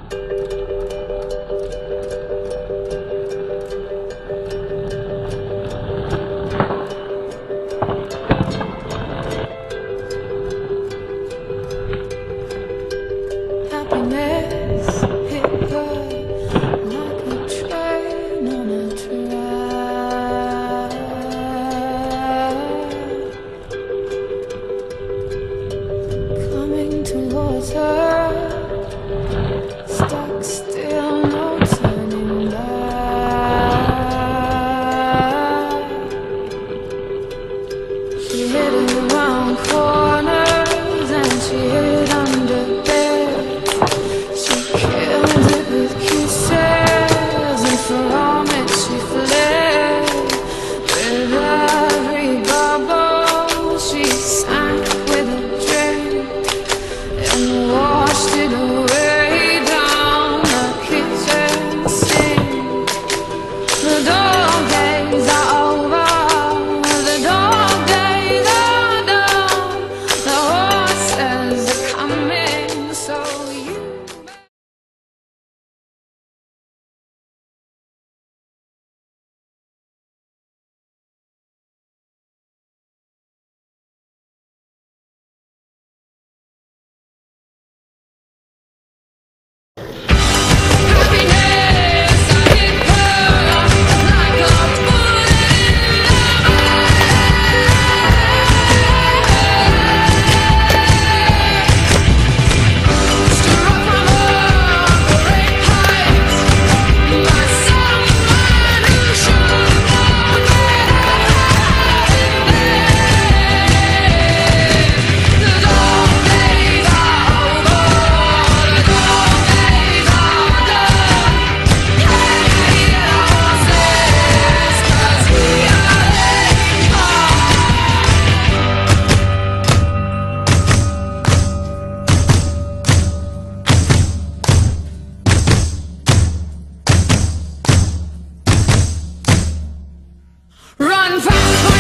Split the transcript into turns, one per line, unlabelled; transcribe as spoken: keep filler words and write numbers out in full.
Happiness hit her like a train on a track, coming towards her, stuck still, no turning back. She hid around corners and she hid under bed. She killed it with kisses, and for all that she fled. With every bubble she sank with a drink and washed it away down the kitchen sink. The dog days are over, the dog days are done. The horses are coming, so you run fast.